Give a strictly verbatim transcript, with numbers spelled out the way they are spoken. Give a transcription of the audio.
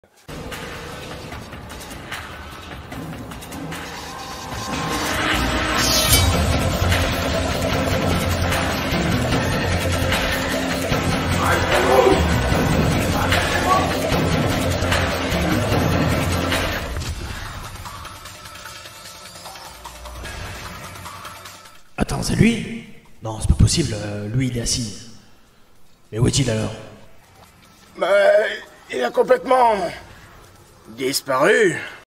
Attends, c'est lui? Non, c'est pas possible, euh, lui il est assis. Mais où est-il alors? Bah, il a complètement disparu.